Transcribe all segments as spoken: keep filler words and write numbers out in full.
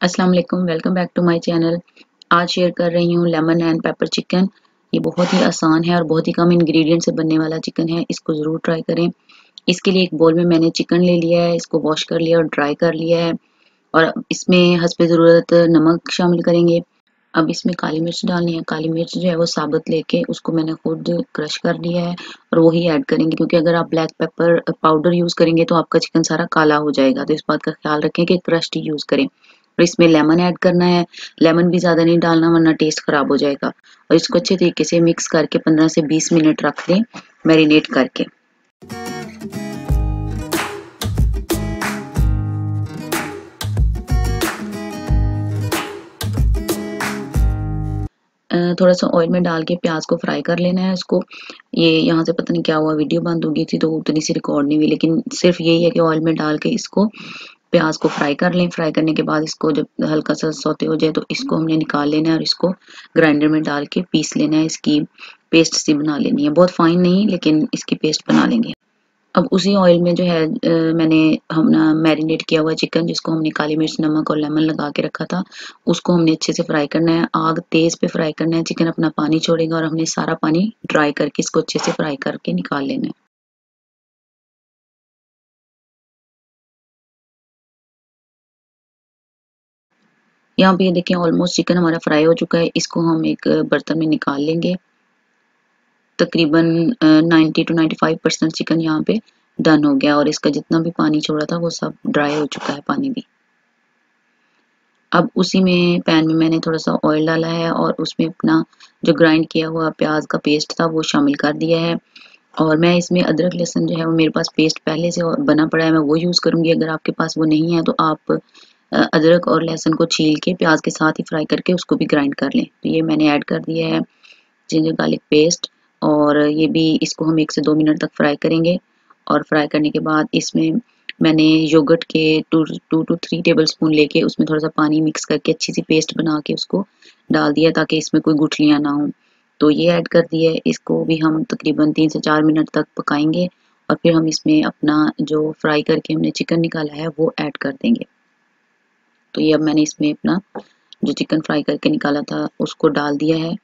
अस्सलाम वालेकुम, welcome back to my channel. आज शेयर कर रही हूँ लेमन एंड पेपर चिकन। ये बहुत ही आसान है और बहुत ही कम इंग्रेडिएंट से बनने वाला चिकन है। इसको ज़रूर ट्राई करें। इसके लिए एक बोल में मैंने चिकन ले लिया है, इसको वॉश कर लिया और ड्राई कर लिया है और इसमें हस्बे ज़रूरत नमक शामिल करेंगे। अब इसमें काली मिर्च डालनी है। काली मिर्च जो है वो साबुत लेके उसको मैंने खुद क्रश कर लिया है और वही ऐड करेंगे, क्योंकि अगर आप ब्लैक पेपर पाउडर यूज़ करेंगे तो आपका चिकन सारा काला हो जाएगा। तो इस बात का ख्याल रखें कि क्रश्ड ही यूज़ करें। और इसमें लेमन ऐड करना है। लेमन भी ज़्यादा नहीं डालना वरना टेस्ट ख़राब हो जाएगा। और इसको अच्छे तरीके से मिक्स करके पंद्रह से बीस मिनट रख दें मैरिनेट करके। थोड़ा सा ऑयल में डाल के प्याज को फ्राई कर लेना है इसको। ये यहाँ से पता नहीं क्या हुआ, वीडियो बंद हो गई थी तो उतनी सी रिकॉर्ड नहीं हुई, लेकिन सिर्फ यही है कि ऑयल में डाल के इसको प्याज को फ्राई कर लें। फ्राई करने के बाद इसको जब हल्का सा सौते हो जाए तो इसको हमने निकाल लेना है और इसको ग्राइंडर में डाल के पीस लेना है। इसकी पेस्ट सी बना लेनी है, बहुत फाइन नहीं लेकिन इसकी पेस्ट बना लेंगे। अब उसी ऑयल में जो है आ, मैंने हम ना मैरिनेट किया हुआ चिकन, जिसको हमने काली मिर्च नमक और लेमन लगा के रखा था, उसको हमने अच्छे से फ्राई करना है। आग तेज पे फ्राई करना है। चिकन अपना पानी छोड़ेगा और हमने सारा पानी ड्राई करके इसको अच्छे से फ्राई करके निकाल लेना है। यहाँ पे ये देखें ऑलमोस्ट चिकन हमारा फ्राई हो चुका है। इसको हम एक बर्तन में निकाल लेंगे। तकरीबन ninety two ninety five percent chicken यहाँ पे डन हो गया और इसका जितना भी पानी छोड़ा था वो सब ड्राई हो चुका है पानी भी। अब उसी में पैन में मैंने थोड़ा सा ऑयल डाला है और उसमें अपना जो ग्राइंड किया हुआ प्याज का पेस्ट था वो शामिल कर दिया है। और मैं इसमें अदरक लहसुन जो है वो मेरे पास पेस्ट पहले से बना पड़ा है, मैं वो यूज़ करूँगी। अगर आपके पास वो नहीं है तो आप अदरक और लहसुन को छील के प्याज के साथ ही फ्राई करके उसको भी ग्राइंड कर लें। तो ये मैंने ऐड कर दिया है जिंजर गार्लिक पेस्ट और ये भी इसको हम एक से दो मिनट तक फ्राई करेंगे। और फ्राई करने के बाद इसमें मैंने योगर्ट के two two two three tablespoon लेके उसमें थोड़ा सा पानी मिक्स करके अच्छी सी पेस्ट बना के उसको डाल दिया ताकि इसमें कोई गुठलियाँ ना हो। तो ये ऐड कर दिया है। इसको भी हम तकरीबन तीन से चार मिनट तक पकाएंगे और फिर हम इसमें अपना जो फ्राई करके हमने चिकन निकाला है वो ऐड कर देंगे। तो ये अब मैंने इसमें अपना जो चिकन फ्राई करके निकाला था उसको डाल दिया है।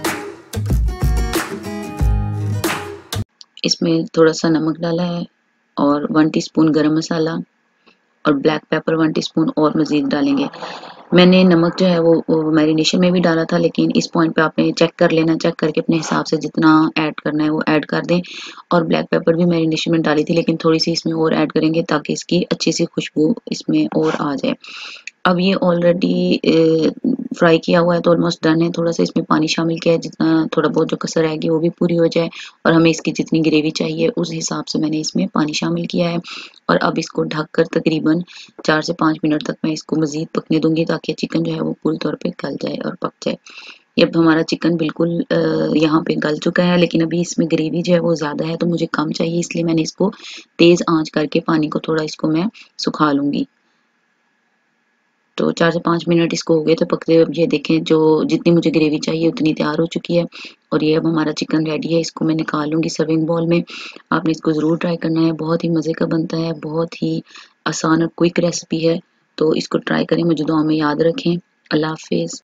इसमें थोड़ा सा नमक डाला है और वन टीस्पून गरम मसाला और ब्लैक पेपर वन टीस्पून और मज़ीद डालेंगे। मैंने नमक जो है वो, वो मैरिनेशन में भी डाला था, लेकिन इस पॉइंट पे आपने चेक कर लेना, चेक करके अपने हिसाब से जितना ऐड करना है वो ऐड कर दें। और ब्लैक पेपर भी मैरिनेशन में डाली थी लेकिन थोड़ी सी इसमें और ऐड करेंगे ताकि इसकी अच्छी सी खुशबू इसमें और आ जाए। अब ये ऑलरेडी फ्राई किया हुआ है तो ऑलमोस्ट डन है। थोड़ा सा इसमें पानी शामिल किया है, जितना थोड़ा बहुत जो कसर रहेगी वो भी पूरी हो जाए और हमें इसकी जितनी ग्रेवी चाहिए उस हिसाब से मैंने इसमें पानी शामिल किया है। और अब इसको ढककर तकरीबन चार से पाँच मिनट तक मैं इसको मज़ीद पकने दूंगी ताकि चिकन जो है वो पूरी तौर पे गल जाए और पक जाए। ये अब हमारा चिकन बिल्कुल यहाँ पे गल चुका है, लेकिन अभी इसमें ग्रेवी जो है वो ज़्यादा है तो मुझे कम चाहिए, इसलिए मैंने इसको तेज़ आंच करके पानी को थोड़ा इसको मैं सुखा लूँगी। तो चार से पाँच मिनट इसको हो गए तो पकते हुए। अब ये देखें जो जितनी मुझे ग्रेवी चाहिए उतनी तैयार हो चुकी है और ये अब हमारा चिकन रेडी है। इसको मैं निकाल लूँगी सर्विंग बाउल में। आपने इसको ज़रूर ट्राई करना है, बहुत ही मज़े का बनता है, बहुत ही आसान और क्विक रेसिपी है। तो इसको ट्राई करें, मुझे दुआ में याद रखें। अल्लाह हाफ़िज़।